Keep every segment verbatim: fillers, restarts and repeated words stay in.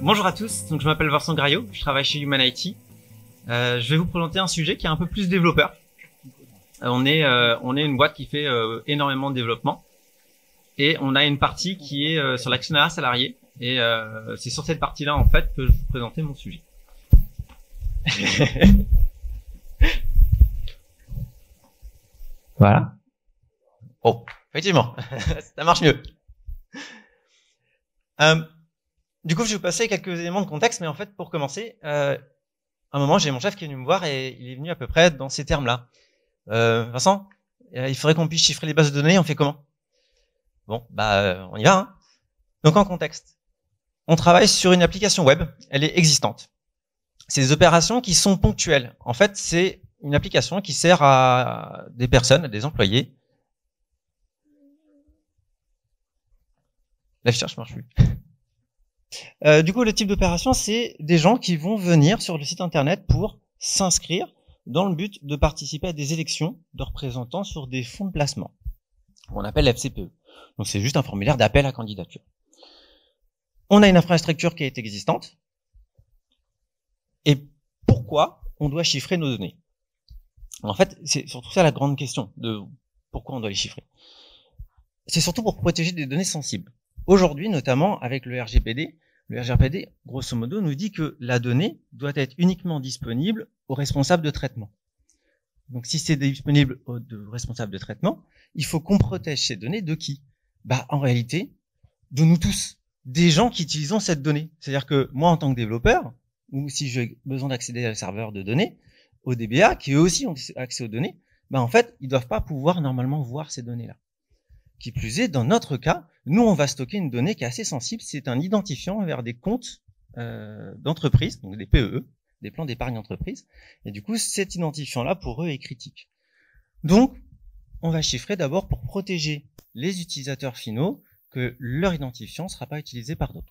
Bonjour à tous, donc je m'appelle Vincent Graillot, je travaille chez Human I T. Euh, je vais vous présenter un sujet qui est un peu plus développeur. Euh, on est euh, on est une boîte qui fait euh, énormément de développement et on a une partie qui est euh, sur l'actionnariat salarié et euh, c'est sur cette partie-là en fait que je vais vous présenter mon sujet. Voilà. Oh, effectivement, ça marche mieux. Euh, du coup, je vais vous passer quelques éléments de contexte, mais en fait, pour commencer, euh, à un moment, j'ai mon chef qui est venu me voir et il est venu à peu près dans ces termes-là. Euh, Vincent, il faudrait qu'on puisse chiffrer les bases de données, on fait comment? Bon, bah, euh, on y va. Hein. Donc, en contexte, on travaille sur une application web, elle est existante. C'est des opérations qui sont ponctuelles. En fait, c'est une application qui sert à des personnes, à des employés. L'affichage marche plus. Euh, du coup, le type d'opération, c'est des gens qui vont venir sur le site internet pour s'inscrire dans le but de participer à des élections de représentants sur des fonds de placement. On appelle F C P E. Donc, c'est juste un formulaire d'appel à candidature. On a une infrastructure qui est existante. Et pourquoi on doit chiffrer nos données? En fait, c'est surtout ça la grande question de pourquoi on doit les chiffrer. C'est surtout pour protéger des données sensibles. Aujourd'hui, notamment avec le R G P D, le R G P D, grosso modo, nous dit que la donnée doit être uniquement disponible aux responsables de traitement. Donc, si c'est disponible aux responsables de traitement, il faut qu'on protège ces données de qui? Bah, en réalité, de nous tous, des gens qui utilisent cette donnée. C'est-à-dire que moi, en tant que développeur, ou si j'ai besoin d'accéder à un serveur de données, au D B A, qui eux aussi ont accès aux données, bah, en fait, ils doivent pas pouvoir normalement voir ces données-là. Qui plus est, dans notre cas, nous, on va stocker une donnée qui est assez sensible, c'est un identifiant vers des comptes euh, d'entreprise, donc des P E E, des plans d'épargne d'entreprise, et du coup, cet identifiant-là, pour eux, est critique. Donc, on va chiffrer d'abord pour protéger les utilisateurs finaux, que leur identifiant ne sera pas utilisé par d'autres.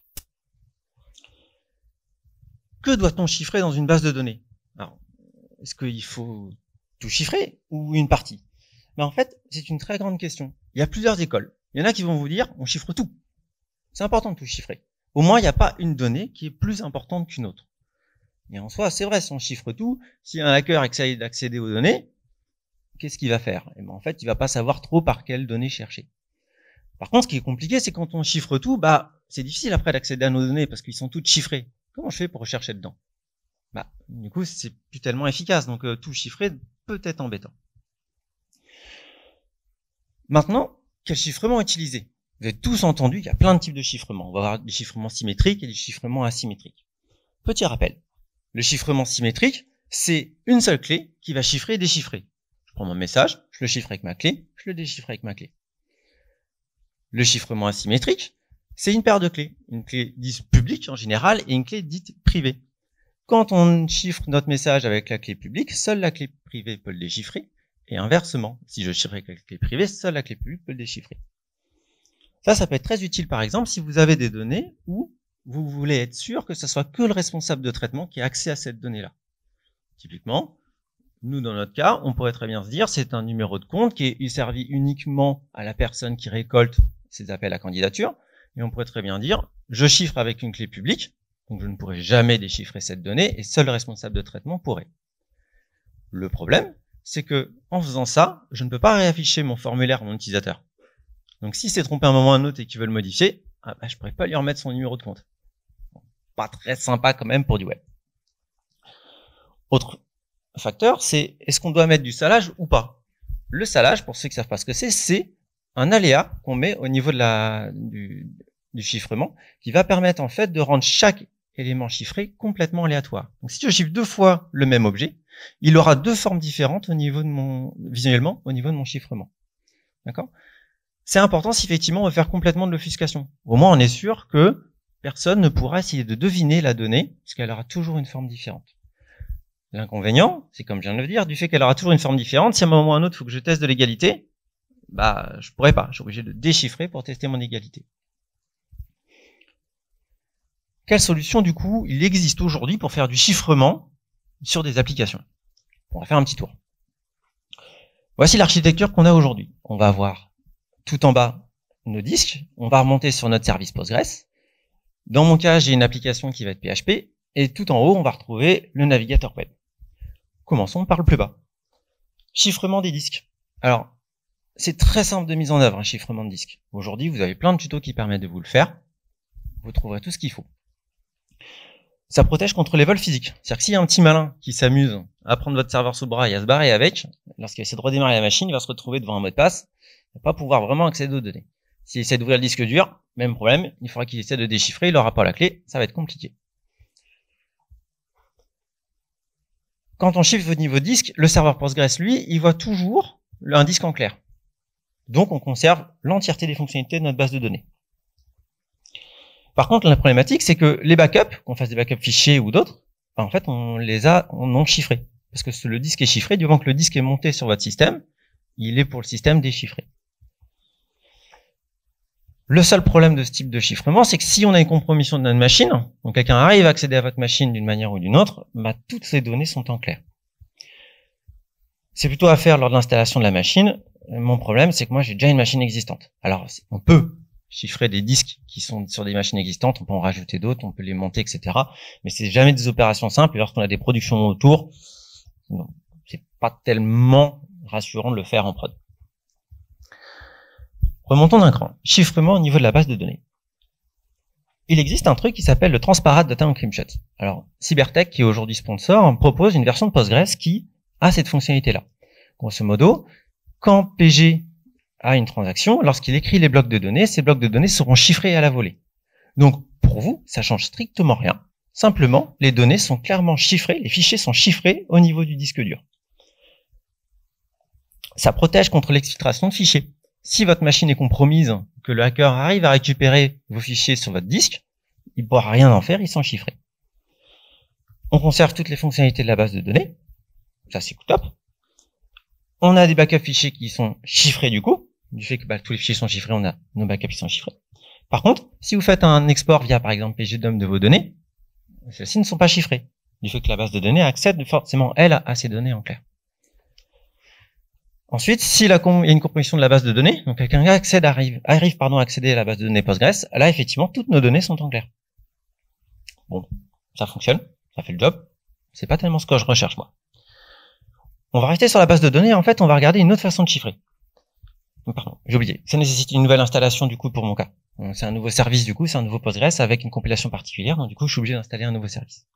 Que doit-on chiffrer dans une base de données? Alors, est-ce qu'il faut tout chiffrer ou une partie? Mais en fait, c'est une très grande question. Il y a plusieurs écoles. Il y en a qui vont vous dire, on chiffre tout. C'est important de tout chiffrer. Au moins, il n'y a pas une donnée qui est plus importante qu'une autre. Et en soi, c'est vrai, si on chiffre tout, si un hacker essaye d'accéder aux données, qu'est-ce qu'il va faire? Et ben, en fait, il va pas savoir trop par quelles données chercher. Par contre, ce qui est compliqué, c'est quand on chiffre tout, bah, c'est difficile après d'accéder à nos données parce qu'ils sont toutes chiffrées. Comment je fais pour rechercher dedans? Bah, du coup, c'est plus tellement efficace. Donc, euh, tout chiffrer peut être embêtant. Maintenant, quel chiffrement utiliser? Vous avez tous entendu qu'il y a plein de types de chiffrements. On va avoir des chiffrements symétriques et des chiffrements asymétriques. Petit rappel. Le chiffrement symétrique, c'est une seule clé qui va chiffrer et déchiffrer. Je prends mon message, je le chiffre avec ma clé, je le déchiffre avec ma clé. Le chiffrement asymétrique, c'est une paire de clés. Une clé dite publique en général et une clé dite privée. Quand on chiffre notre message avec la clé publique, seule la clé privée peut le déchiffrer. Et inversement, si je chiffre avec la clé privée, seule la clé publique peut le déchiffrer. Ça, ça peut être très utile, par exemple, si vous avez des données où vous voulez être sûr que ce soit que le responsable de traitement qui a accès à cette donnée-là. Typiquement, nous, dans notre cas, on pourrait très bien se dire, c'est un numéro de compte qui est servi uniquement à la personne qui récolte ces appels à candidature. Et on pourrait très bien dire, je chiffre avec une clé publique, donc je ne pourrai jamais déchiffrer cette donnée, et seul le responsable de traitement pourrait. Le problème, c'est que en faisant ça, je ne peux pas réafficher mon formulaire à mon utilisateur. Donc si c'est trompé à un moment ou à un autre et qu'il veut le modifier, ah bah, je ne pourrais pas lui remettre son numéro de compte. Pas très sympa quand même pour du web. Autre facteur, c'est est-ce qu'on doit mettre du salage ou pas? Le salage, pour ceux qui ne savent pas ce que c'est, c'est un aléa qu'on met au niveau de la, du, du chiffrement qui va permettre en fait de rendre chaque élément chiffré complètement aléatoire. Donc si je chiffre deux fois le même objet, il aura deux formes différentes au niveau de mon, visuellement, au niveau de mon chiffrement. D'accord? C'est important si effectivement on veut faire complètement de l'obfuscation. Au moins on est sûr que personne ne pourra essayer de deviner la donnée, parce qu'elle aura toujours une forme différente. L'inconvénient, c'est comme je viens de le dire, du fait qu'elle aura toujours une forme différente, si à un moment ou à un autre il faut que je teste de l'égalité, bah je pourrais pas, je suis obligé de déchiffrer pour tester mon égalité. Quelle solution du coup il existe aujourd'hui pour faire du chiffrement sur des applications? On va faire un petit tour. Voici l'architecture qu'on a aujourd'hui. On va avoir tout en bas nos disques, on va remonter sur notre service Postgres, Dans mon cas, j'ai une application qui va être P H P, et tout en haut, on va retrouver le navigateur web. Commençons par le plus bas. Chiffrement des disques. Alors, c'est très simple de mise en œuvre, un chiffrement de disques. Aujourd'hui, vous avez plein de tutos qui permettent de vous le faire. Vous trouverez tout ce qu'il faut. Ça protège contre les vols physiques. C'est-à-dire que s'il y a un petit malin qui s'amuse à prendre votre serveur sous le bras et à se barrer avec, lorsqu'il essaie de redémarrer la machine, il va se retrouver devant un mot de passe. Il va pas pouvoir vraiment accéder aux données. S'il essaie d'ouvrir le disque dur, même problème, il faudra qu'il essaie de déchiffrer, il n'aura pas la clé, ça va être compliqué. Quand on chiffre votre niveau disque, le serveur Postgres, lui, il voit toujours un disque en clair. Donc, on conserve l'entièreté des fonctionnalités de notre base de données. Par contre, la problématique, c'est que les backups, qu'on fasse des backups fichiers ou d'autres, ben, en fait, on les a non chiffrés. Parce que le disque est chiffré, du moment que le disque est monté sur votre système, il est pour le système déchiffré. Le seul problème de ce type de chiffrement, c'est que si on a une compromission de notre machine, donc quelqu'un arrive à accéder à votre machine d'une manière ou d'une autre, bah, toutes ces données sont en clair. C'est plutôt à faire lors de l'installation de la machine. Mon problème, c'est que moi, j'ai déjà une machine existante. Alors, on peut chiffrer des disques qui sont sur des machines existantes, on peut en rajouter d'autres, on peut les monter, et cetera. Mais c'est jamais des opérations simples, et lorsqu'on a des productions autour, c'est pas tellement rassurant de le faire en prod. Remontons d'un cran. Chiffrement au niveau de la base de données. Il existe un truc qui s'appelle le Transparent Data Encryption. Alors, Cybertech, qui est aujourd'hui sponsor, propose une version de Postgres qui a cette fonctionnalité-là. Grosso modo, quand P G a une transaction, lorsqu'il écrit les blocs de données, ces blocs de données seront chiffrés à la volée. Donc, pour vous, ça change strictement rien. Simplement, les données sont clairement chiffrées, les fichiers sont chiffrés au niveau du disque dur. Ça protège contre l'exfiltration de fichiers. Si votre machine est compromise, que le hacker arrive à récupérer vos fichiers sur votre disque, il ne pourra rien en faire, ils sont chiffrés. On conserve toutes les fonctionnalités de la base de données. Ça, c'est top. On a des backups fichiers qui sont chiffrés du coup. Du fait que bah, tous les fichiers sont chiffrés, on a nos backups qui sont chiffrés. Par contre, si vous faites un export via, par exemple, P G dump de vos données, celles-ci ne sont pas chiffrées. Du fait que la base de données accède forcément, elle, à ces données en clair. Ensuite, si la il y a une compromission de la base de données, donc quelqu'un accède, arrive, arrive pardon, à accéder à la base de données Postgres, là, effectivement, toutes nos données sont en clair. Bon, ça fonctionne, ça fait le job. C'est pas tellement ce que je recherche, moi. On va rester sur la base de données, en fait, on va regarder une autre façon de chiffrer. Pardon, j'ai oublié. Ça nécessite une nouvelle installation, du coup, pour mon cas. C'est un nouveau service, du coup, c'est un nouveau Postgres avec une compilation particulière, donc du coup, je suis obligé d'installer un nouveau service.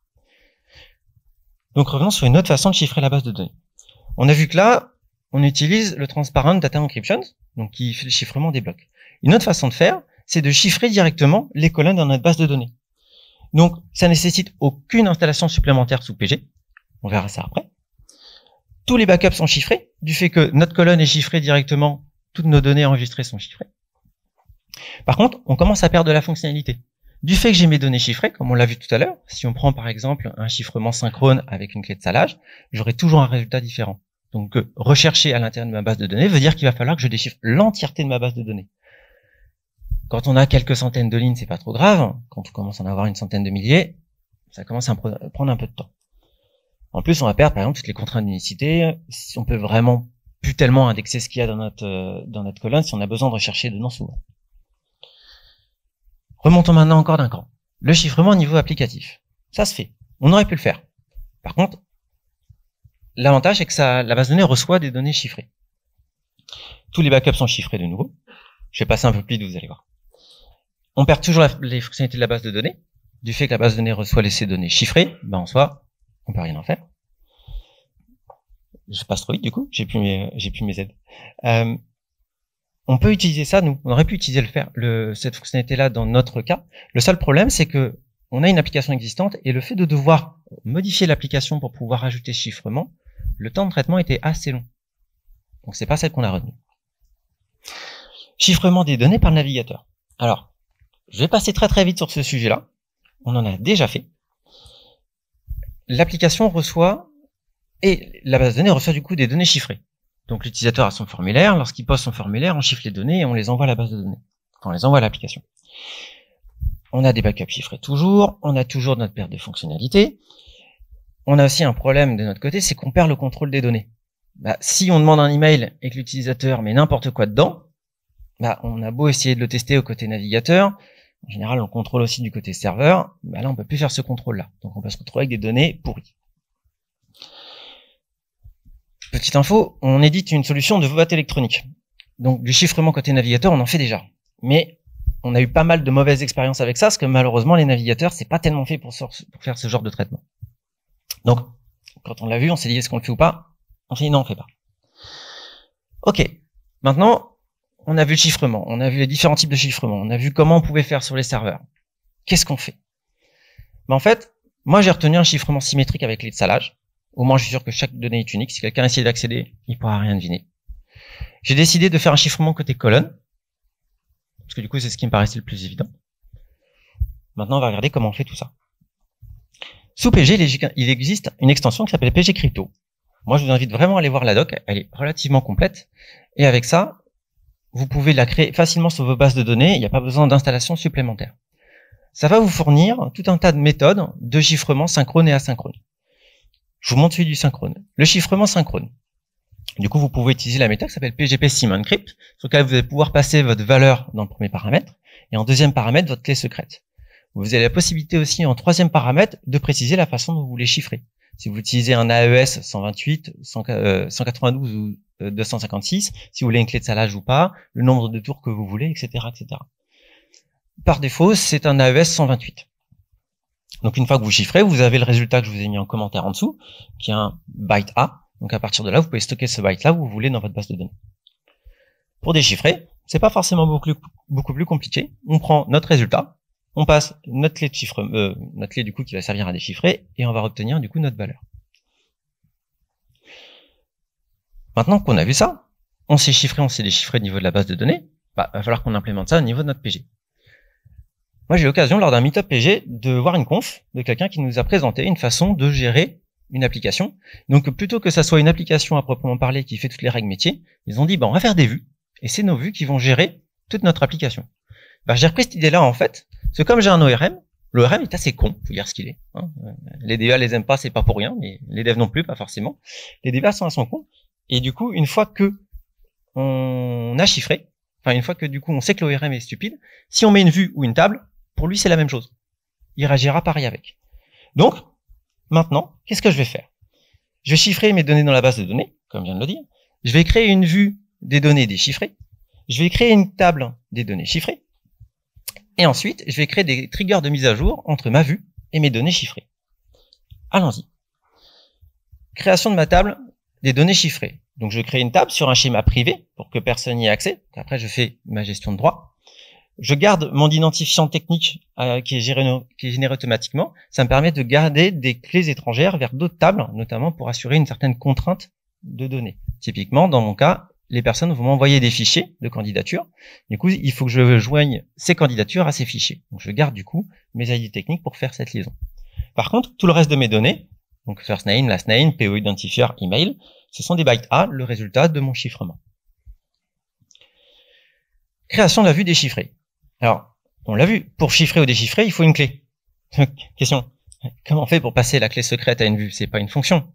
Donc, revenons sur une autre façon de chiffrer la base de données. On a vu que là, on utilise le Transparent Data Encryption, donc qui fait le chiffrement des blocs. Une autre façon de faire, c'est de chiffrer directement les colonnes dans notre base de données. Donc, ça nécessite aucune installation supplémentaire sous P G. On verra ça après. Tous les backups sont chiffrés. Du fait que notre colonne est chiffrée directement, toutes nos données enregistrées sont chiffrées. Par contre, on commence à perdre de la fonctionnalité. Du fait que j'ai mes données chiffrées, comme on l'a vu tout à l'heure, si on prend par exemple un chiffrement synchrone avec une clé de salage, j'aurai toujours un résultat différent. Donc, euh, rechercher à l'intérieur de ma base de données veut dire qu'il va falloir que je déchiffre l'entièreté de ma base de données. Quand on a quelques centaines de lignes, c'est pas trop grave. Quand on commence à en avoir une centaine de milliers, ça commence à prendre un peu de temps. En plus, on va perdre, par exemple, toutes les contraintes d'unicité. Si on peut vraiment plus tellement indexer ce qu'il y a dans notre, euh, dans notre colonne, si on a besoin de rechercher dedans souvent. Remontons maintenant encore d'un cran. Le chiffrement au niveau applicatif. Ça se fait. On aurait pu le faire. Par contre, l'avantage, c'est que ça, la base de données reçoit des données chiffrées. Tous les backups sont chiffrés de nouveau. Je vais passer un peu plus vite, vous allez voir. On perd toujours la, les fonctionnalités de la base de données. Du fait que la base de données reçoit ces données chiffrées, ben en soi, on peut rien en faire. Je passe trop vite du coup, j'ai plus mes, j'ai plus mes aides. Euh, on peut utiliser ça, nous. On aurait pu utiliser le faire, le, cette fonctionnalité-là dans notre cas. Le seul problème, c'est que on a une application existante et le fait de devoir modifier l'application pour pouvoir ajouter ce chiffrement, le temps de traitement était assez long. Donc c'est pas celle qu'on a retenue. Chiffrement des données par le navigateur. Alors, je vais passer très très vite sur ce sujet-là. On en a déjà fait. L'application reçoit, et la base de données reçoit du coup des données chiffrées. Donc l'utilisateur a son formulaire, lorsqu'il pose son formulaire, on chiffre les données et on les envoie à la base de données. Enfin, on les envoie à l'application. On a des backups chiffrés toujours, on a toujours notre perte de fonctionnalité. On a aussi un problème de notre côté, c'est qu'on perd le contrôle des données. Bah, si on demande un email et que l'utilisateur met n'importe quoi dedans, bah, on a beau essayer de le tester au côté navigateur, En général, on contrôle aussi du côté serveur. Bah là, on peut plus faire ce contrôle-là. Donc, on peut se retrouver avec des données pourries. Petite info, on édite une solution de vote électronique. Donc, du chiffrement côté navigateur, on en fait déjà. Mais on a eu pas mal de mauvaises expériences avec ça, parce que malheureusement, les navigateurs, c'est pas tellement fait pour, pour faire ce genre de traitement. Donc, quand on l'a vu, on s'est dit, est-ce qu'on le fait ou pas? On s'est dit, non, on le fait pas. Ok. Maintenant, on a vu le chiffrement, on a vu les différents types de chiffrement, on a vu comment on pouvait faire sur les serveurs. Qu'est-ce qu'on fait? Ben, en fait, moi, j'ai retenu un chiffrement symétrique avec clé de salage. Au moins, je suis sûr que chaque donnée est unique. Si quelqu'un essaie d'accéder, il pourra rien deviner. J'ai décidé de faire un chiffrement côté colonne, parce que du coup, c'est ce qui me paraissait le plus évident. Maintenant, on va regarder comment on fait tout ça. Sous P G, il existe une extension qui s'appelle P G Crypto. Moi, je vous invite vraiment à aller voir la doc. Elle est relativement complète. Et avec ça, vous pouvez la créer facilement sur vos bases de données. Il n'y a pas besoin d'installation supplémentaire. Ça va vous fournir tout un tas de méthodes de chiffrement synchrone et asynchrone. Je vous montre celui du synchrone. Le chiffrement synchrone. Du coup, vous pouvez utiliser la méthode qui s'appelle P G P Sim Encrypt, sur laquelle vous allez pouvoir passer votre valeur dans le premier paramètre, et en deuxième paramètre, votre clé secrète. Vous avez la possibilité aussi, en troisième paramètre, de préciser la façon dont vous voulez chiffrer. Si vous utilisez un A E S cent vingt-huit, cent quatre-vingt-douze ou deux cent cinquante-six, si vous voulez une clé de salage ou pas, le nombre de tours que vous voulez, et cetera, et cetera. Par défaut, c'est un A E S cent vingt-huit. Donc, une fois que vous chiffrez, vous avez le résultat que je vous ai mis en commentaire en dessous, qui est un byte A. Donc, à partir de là, vous pouvez stocker ce byte-là où vous voulez dans votre base de données. Pour déchiffrer, c'est pas forcément beaucoup, beaucoup plus compliqué. On prend notre résultat, on passe notre clé de chiffre, euh, notre clé du coup qui va servir à déchiffrer, et on va obtenir du coup notre valeur. Maintenant qu'on a vu ça, on sait chiffrer, on sait déchiffrer au niveau de la base de données, bah, va falloir qu'on implémente ça au niveau de notre P G. Moi, j'ai eu l'occasion, lors d'un meet-up P G, de voir une conf de quelqu'un qui nous a présenté une façon de gérer une application. Donc, plutôt que ça soit une application à proprement parler qui fait toutes les règles métiers, ils ont dit, bah, on va faire des vues, et c'est nos vues qui vont gérer toute notre application. Bah, j'ai repris cette idée-là, en fait, c'est comme j'ai un O R M, l'O R M est assez con, faut dire ce qu'il est. Hein. Les D B A les aiment pas, c'est pas pour rien, mais les devs non plus, pas forcément. Les D B A sont assez cons, et du coup, une fois que on a chiffré, enfin, une fois que du coup, on sait que l'O R M est stupide, si on met une vue ou une table, pour lui, c'est la même chose. Il réagira pareil avec. Donc, maintenant, qu'est-ce que je vais faire? Je vais chiffrer mes données dans la base de données, comme je viens de le dire. Je vais créer une vue des données déchiffrées. Je vais créer une table des données chiffrées. Et ensuite, je vais créer des triggers de mise à jour entre ma vue et mes données chiffrées. Allons-y. Création de ma table des données chiffrées. Donc, je crée une table sur un schéma privé pour que personne n'y ait accès. Après, je fais ma gestion de droit. Je garde mon identifiant technique euh, qui, est géré, qui est généré automatiquement. Ça me permet de garder des clés étrangères vers d'autres tables, notamment pour assurer une certaine contrainte de données. Typiquement, dans mon cas, les personnes vont m'envoyer des fichiers de candidature. Du coup, il faut que je joigne ces candidatures à ces fichiers. Donc, je garde du coup mes I D techniques pour faire cette liaison. Par contre, tout le reste de mes données, donc first name, last name, P O identifier, email, ce sont des bytes A, le résultat de mon chiffrement. Création de la vue déchiffrée. Alors, on l'a vu, pour chiffrer ou déchiffrer, il faut une clé. Question, comment on fait pour passer la clé secrète à une vue? C'est pas une fonction.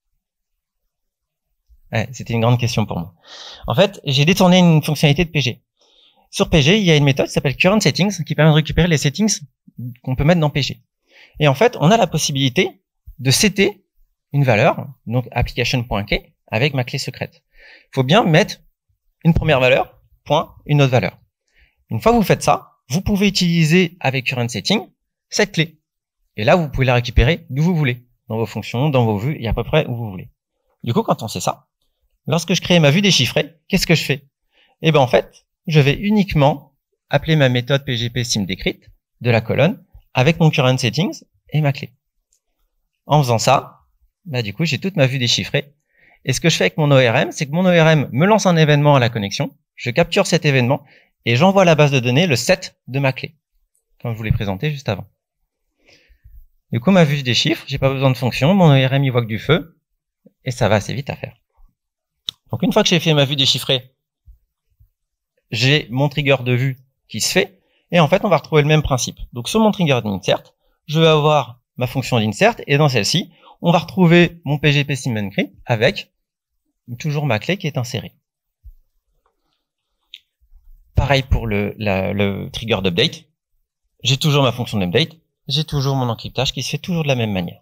Ouais, c'était une grande question pour moi. En fait, j'ai détourné une fonctionnalité de P G. Sur P G, il y a une méthode qui s'appelle current settings, qui permet de récupérer les settings qu'on peut mettre dans P G. Et en fait, on a la possibilité de setter une valeur, donc application.key, avec ma clé secrète. Il faut bien mettre une première valeur, point, une autre valeur. Une fois que vous faites ça, vous pouvez utiliser avec current setting cette clé. Et là, vous pouvez la récupérer d'où vous voulez, dans vos fonctions, dans vos vues, et à peu près où vous voulez. Du coup, quand on sait ça, lorsque je crée ma vue déchiffrée, qu'est-ce que je fais? Eh ben, en fait, je vais uniquement appeler ma méthode P G P Sim Decrypt de la colonne avec mon current settings et ma clé. En faisant ça, bah, du coup, j'ai toute ma vue déchiffrée. Et ce que je fais avec mon O R M, c'est que mon O R M me lance un événement à la connexion, je capture cet événement, et j'envoie à la base de données le set de ma clé, comme je vous l'ai présenté juste avant. Du coup, ma vue se déchiffre, j'ai pas besoin de fonction, mon O R M y voit que du feu, et ça va assez vite à faire. Donc une fois que j'ai fait ma vue déchiffrée, j'ai mon trigger de vue qui se fait, et en fait, on va retrouver le même principe. Donc sur mon trigger d'insert, je vais avoir ma fonction d'insert, et dans celle-ci, on va retrouver mon P G P Sim Encrypt avec toujours ma clé qui est insérée. Pareil pour le, la, le trigger d'update. j'ai toujours ma fonction d'update, j'ai toujours mon encryptage qui se fait toujours de la même manière.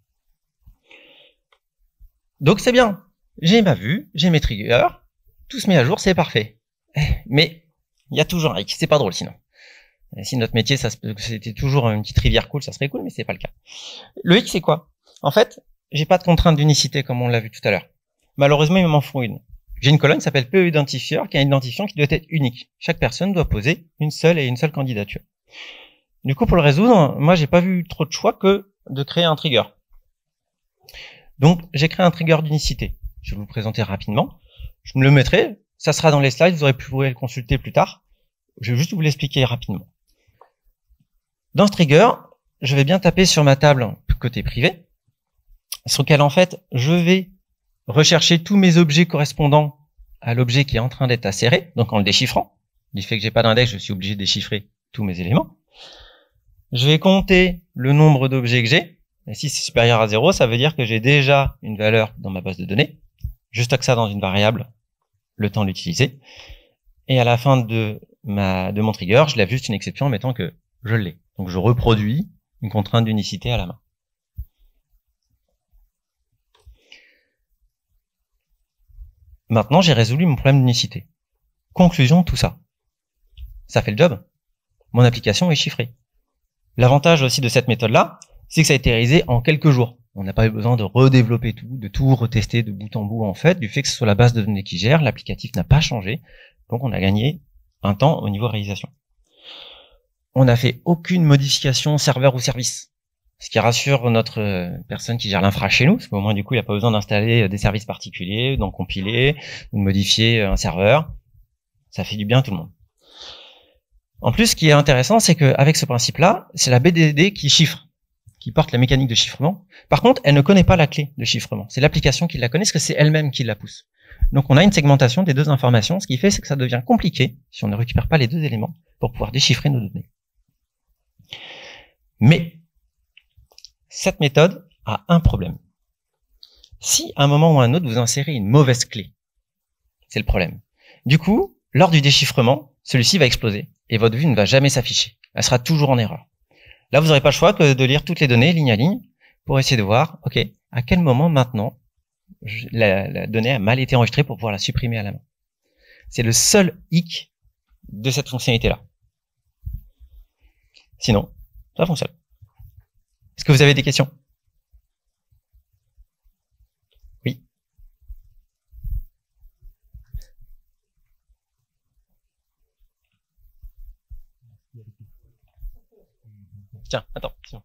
Donc c'est bien, j'ai ma vue, j'ai mes triggers, tout se met à jour, c'est parfait. Mais il y a toujours un hic, c'est pas drôle sinon. Et si notre métier, ça c'était toujours une petite rivière cool, ça serait cool, mais c'est pas le cas. Le hic, c'est quoi? En fait, j'ai pas de contrainte d'unicité comme on l'a vu tout à l'heure. Malheureusement, il m'en faut une. J'ai une colonne qui s'appelle P E identifier, qui est un identifiant qui doit être unique. Chaque personne doit poser une seule et une seule candidature. Du coup, pour le résoudre, moi, j'ai pas vu trop de choix que de créer un trigger. Donc, j'ai créé un trigger d'unicité. Je vais vous le présenter rapidement. Je me le mettrai. Ça sera dans les slides. Vous aurez pu pouvoir le consulter plus tard. Je vais juste vous l'expliquer rapidement. Dans ce trigger, je vais bien taper sur ma table côté privé, sur lequel, en fait, je vais rechercher tous mes objets correspondant à l'objet qui est en train d'être inséré, donc en le déchiffrant. Du fait que j'ai pas d'index, je suis obligé de déchiffrer tous mes éléments. Je vais compter le nombre d'objets que j'ai. Et si c'est supérieur à zéro, ça veut dire que j'ai déjà une valeur dans ma base de données. Je stocke ça dans une variable, le temps de l'utiliser. Et à la fin de ma, de mon trigger, je lève juste une exception en mettant que je l'ai. Donc je reproduis une contrainte d'unicité à la main. Maintenant, j'ai résolu mon problème d'unicité. Conclusion de tout ça. Ça fait le job. Mon application est chiffrée. L'avantage aussi de cette méthode-là, c'est que ça a été réalisé en quelques jours. On n'a pas eu besoin de redévelopper tout, de tout retester de bout en bout en fait, du fait que ce soit la base de données qui gère, l'applicatif n'a pas changé, donc on a gagné un temps au niveau réalisation. On n'a fait aucune modification serveur ou service, ce qui rassure notre personne qui gère l'infra chez nous, parce qu'au moins du coup il n'y a pas besoin d'installer des services particuliers, d'en compiler, ou de modifier un serveur. Ça fait du bien à tout le monde. En plus, ce qui est intéressant, c'est qu'avec ce principe-là, c'est la B D D qui chiffre, qui porte la mécanique de chiffrement. Par contre, elle ne connaît pas la clé de chiffrement. C'est l'application qui la connaît, parce que c'est elle-même qui la pousse. Donc on a une segmentation des deux informations, ce qui fait c'est que ça devient compliqué, si on ne récupère pas les deux éléments, pour pouvoir déchiffrer nos données. Mais, cette méthode a un problème. Si, à un moment ou à un autre, vous insérez une mauvaise clé, c'est le problème. Du coup, lors du déchiffrement, celui-ci va exploser, et votre vue ne va jamais s'afficher. Elle sera toujours en erreur. Là, vous n'aurez pas le choix que de lire toutes les données, ligne à ligne, pour essayer de voir, ok, à quel moment maintenant, je, la, la donnée a mal été enregistrée pour pouvoir la supprimer à la main. C'est le seul hic de cette fonctionnalité-là. Sinon, ça fonctionne. Est-ce que vous avez des questions? Oui. Tiens, attends. Tiens.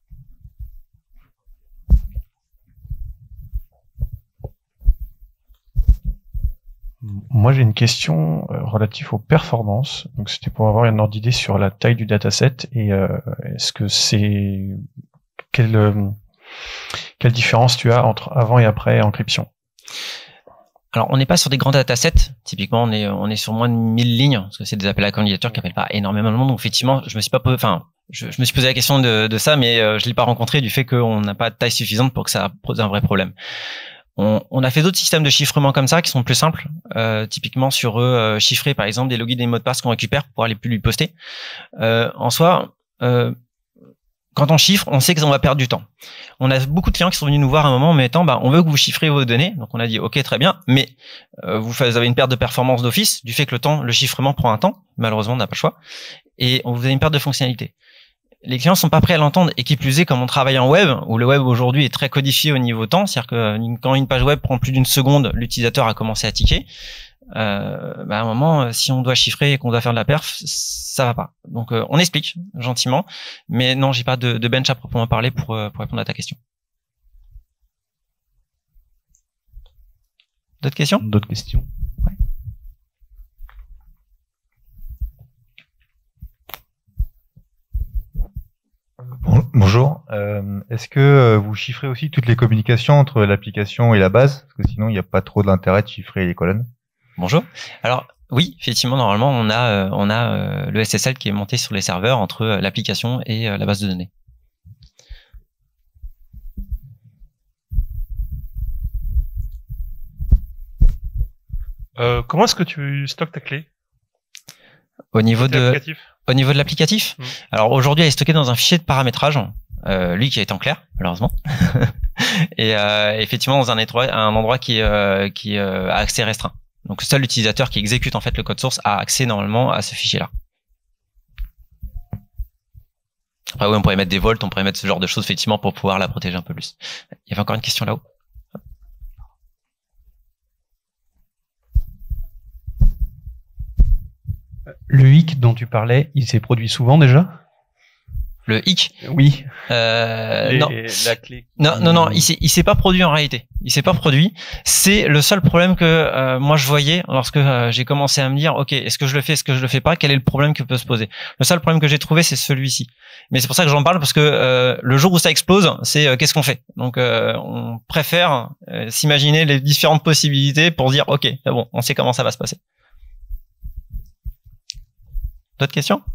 Moi, j'ai une question euh, relative aux performances. Donc, c'était pour avoir une ordre d'idée sur la taille du dataset et euh, est-ce que c'est quelle euh, quelle différence tu as entre avant et après encryption? Alors, on n'est pas sur des grands datasets. Typiquement, on est on est sur moins de mille lignes parce que c'est des appels à candidature qui appellent pas énormément de monde. Donc, effectivement, je me suis pas posé, enfin, je, je me suis posé la question de, de ça, mais euh, je l'ai pas rencontré du fait qu'on n'a pas de taille suffisante pour que ça pose un vrai problème. On, on a fait d'autres systèmes de chiffrement comme ça qui sont plus simples, euh, typiquement sur eux euh, chiffrer par exemple des logins et des mots de passe qu'on récupère pour pouvoir les plus lui poster. Euh, en soi, euh, quand on chiffre, on sait qu'on va perdre du temps. On a beaucoup de clients qui sont venus nous voir à un moment en mettant, bah, on veut que vous chiffrez vos données. Donc on a dit, ok, très bien, mais euh, vous avez une perte de performance d'office du fait que le temps, le chiffrement prend un temps. Malheureusement, on n'a pas le choix, et on vous a une perte de fonctionnalité. Les clients sont pas prêts à l'entendre, et qui plus est, comme on travaille en web, où le web aujourd'hui est très codifié au niveau temps, c'est-à-dire que quand une page web prend plus d'une seconde, l'utilisateur a commencé à tiquer. Euh, bah à un moment, si on doit chiffrer et qu'on doit faire de la perf, ça va pas. Donc euh, on explique gentiment, mais non, j'ai pas de, de bench à proprement parler pour, euh, pour répondre à ta question. D'autres questions? D'autres questions? Ouais. Bon, bonjour. Euh, Est-ce que euh, vous chiffrez aussi toutes les communications entre l'application et la base? Parce que sinon, il n'y a pas trop d'intérêt de chiffrer les colonnes. Bonjour. Alors oui, effectivement, normalement, on a euh, on a euh, le S S L qui est monté sur les serveurs entre euh, l'application et euh, la base de données. Euh, comment est-ce que tu stockes ta clé? Au niveau de, L'applicatif. au niveau de l'applicatif. Mmh. Alors aujourd'hui, elle est stockée dans un fichier de paramétrage, euh, lui qui est en clair, malheureusement. Et euh, effectivement, dans un endroit, un endroit qui, euh, qui euh, a accès restreint. Donc seul l'utilisateur qui exécute en fait le code source a accès normalement à ce fichier-là. Après oui, on pourrait mettre des volts, on pourrait mettre ce genre de choses effectivement pour pouvoir la protéger un peu plus. Il y avait encore une question là-haut. Le hic dont tu parlais, il s'est produit souvent déjà? Le hic. Oui. Euh, Les- non. La clé. Non, non, non, il s'est, il s'est pas produit en réalité. Il s'est pas produit. C'est le seul problème que euh, moi je voyais lorsque euh, j'ai commencé à me dire, ok, est-ce que je le fais, est-ce que je le fais pas, quel est le problème que peut se poser. Le seul problème que j'ai trouvé, c'est celui-ci. Mais c'est pour ça que j'en parle parce que euh, le jour où ça explose, c'est euh, qu'est-ce qu'on fait. Donc, euh, on préfère euh, s'imaginer les différentes possibilités pour dire, ok, c'est bon, on sait comment ça va se passer. D'autres questions?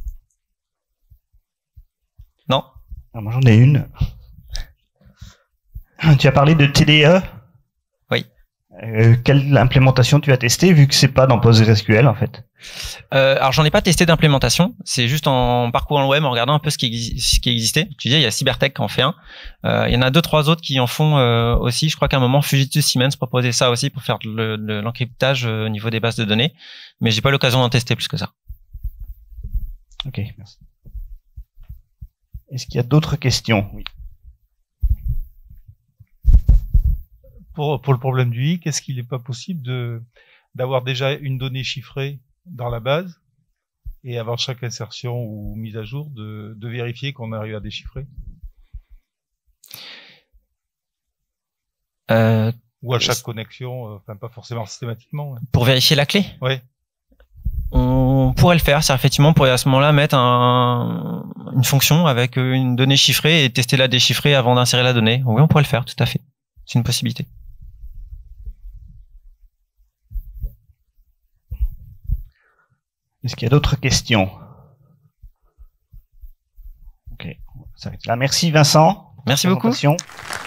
Non? Alors, moi, j'en ai une. Tu as parlé de T D E. Oui. Euh, quelle implémentation tu as testé vu que c'est pas dans PostgreSQL en fait? Euh, alors j'en ai pas testé d'implémentation, c'est juste en parcourant le web, en regardant un peu ce qui, exi- ce qui existait. Tu disais, il y a Cybertech qui en fait un. Euh, il y en a deux, trois autres qui en font euh, aussi. Je crois qu'à un moment, Fujitsu Siemens proposait ça aussi pour faire le, le- l'encryptage euh, au niveau des bases de données. Mais j'ai pas l'occasion d'en tester plus que ça. Ok, merci. Est-ce qu'il y a d'autres questions? Oui. Pour, pour le problème du hic, est-ce qu'il n'est pas possible de d'avoir déjà une donnée chiffrée dans la base et avant chaque insertion ou mise à jour de, de vérifier qu'on arrive à déchiffrer? Euh, Ou à chaque connexion, euh, enfin pas forcément systématiquement. hein. pour vérifier la clé, Ouais. on pourrait le faire. C'est effectivement, on pourrait à ce moment-là mettre un, une fonction avec une donnée chiffrée et tester la déchiffrer avant d'insérer la donnée. Oui, on pourrait le faire, tout à fait. C'est une possibilité. Est-ce qu'il y a d'autres questions? Ok, ça va être là. Merci Vincent. Merci beaucoup. Présentation.